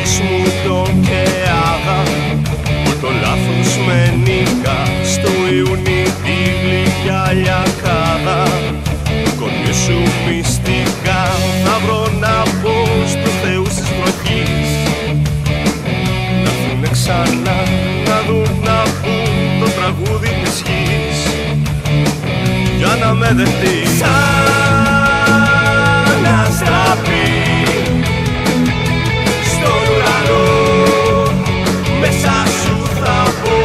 δώσ' μου τον κεάδα που το λάθος με νίκα στο Ιουνί τη γλυκιά λιακάδα. Το κορμί σου μυστικά θα βρω να πω στους θεούς της βροχής να έρθουνε ξανά να δουν να πούν το τραγούδι της γης για να με δεχτείς. Σαν αστραπή στον ουρανό μέσα σου θα πω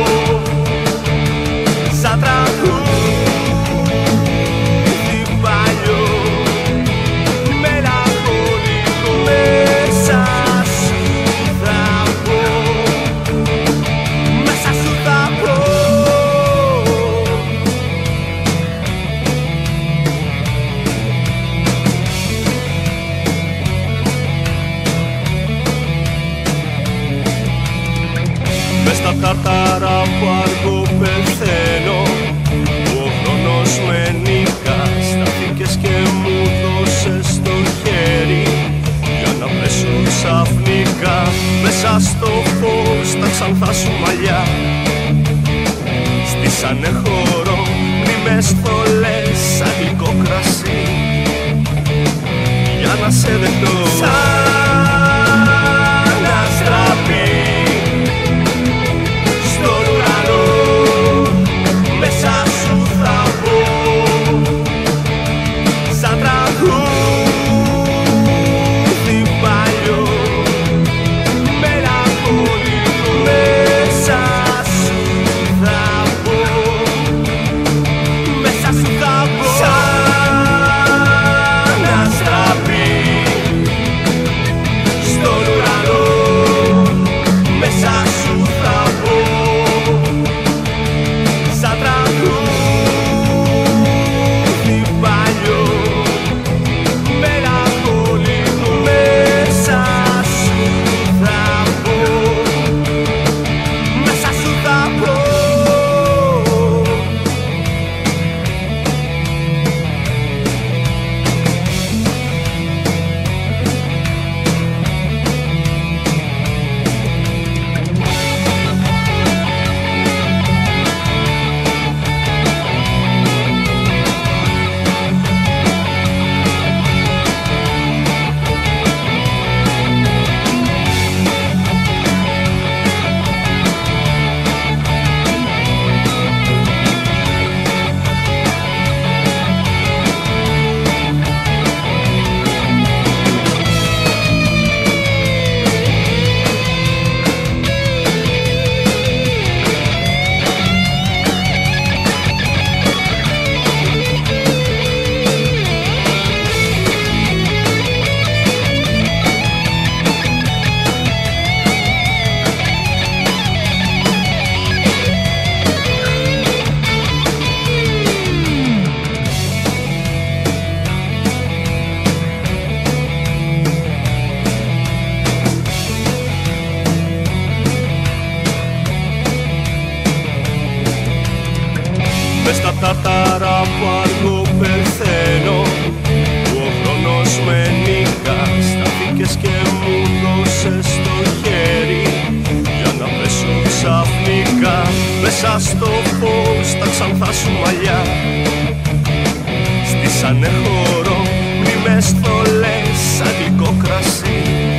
σαν τραγούδι παλιό μελαγχολικό. Μέσα σου θα πω, μέσα σου θα πω. Μες στα τάρταρα που αργό πεθαίνω, ο χρόνος με νίκα σταθήκες και μου δώσες το χέρι για να πέσω ξαφνικά μέσα στο φως τα ξανθά σου μαλλιά. Στήσανε χώρο μνήμες θολές σαν γλυκό κρασί για να σε δεχτώ. Σαν αστραπή στον ουρανό μέσα σου θα πω σαν τραγούδι παλιό μελαγχολικό. Μέσα σου θα πω, μέσα σου θα πω. Σαν αστραπή στον ουρανό μέσα σου θα πω σαν τραγούδι παλιό μελαγχολικό. Μέσα σου θα πω, μέσα σου θα πω. Μες στα τάρταρα που αργό πεθαίνω, ο χρόνος με νίκα σταθήκες και μου δώσες το χέρι για να πέσω ξαφνικά μέσα στο φως τα ξανθά σου μαλλιά. Στήσανε χώρο μνήμες θολές σαν γλυκό κρασί